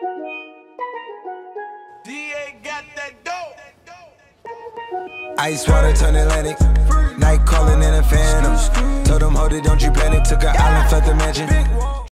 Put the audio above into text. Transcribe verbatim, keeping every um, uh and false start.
D A got that dope. Ice water turn Atlantic. Night calling in a phantom. Told them, hold it, don't you panic. Took an island, left the mansion.